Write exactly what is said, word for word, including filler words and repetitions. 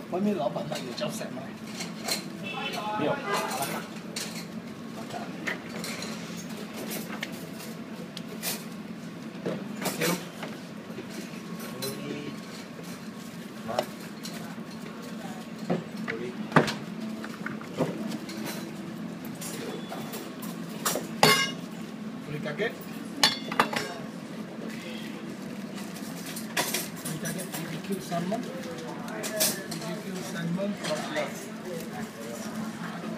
外面老板卖有叫谁卖？没有，好了嘛。Hello. Boleh kaget? Boleh kaget B B Q salmon. B B Q salmon for less.